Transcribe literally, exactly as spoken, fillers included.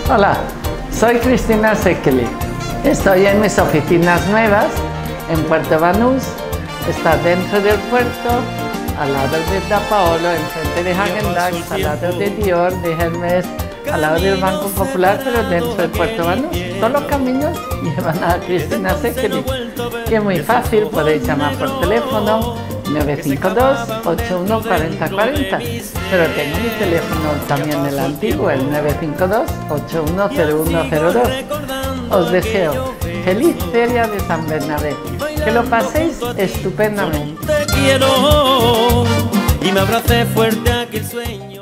Hola, soy Cristina Sekeli. Estoy en mis oficinas nuevas en Puerto Banús. Está dentro del puerto, al lado de Da Paolo, enfrente de Häagen-Dazs, al lado de Dior, de Hermes, al lado del Banco Popular, pero dentro de Puerto Banús. Todos los caminos llevan a Cristina Sekeli. Y es muy fácil, podéis llamar por teléfono nueve cinco dos, ocho uno cuatro cero cuatro cero. Pero tengo mi teléfono también el antiguo, el nueve cinco dos, ocho uno cero uno cero dos. Os deseo feliz Feria de San Bernabé. Que lo paséis estupendamente. Te quiero y me abracé fuerte aquel sueño.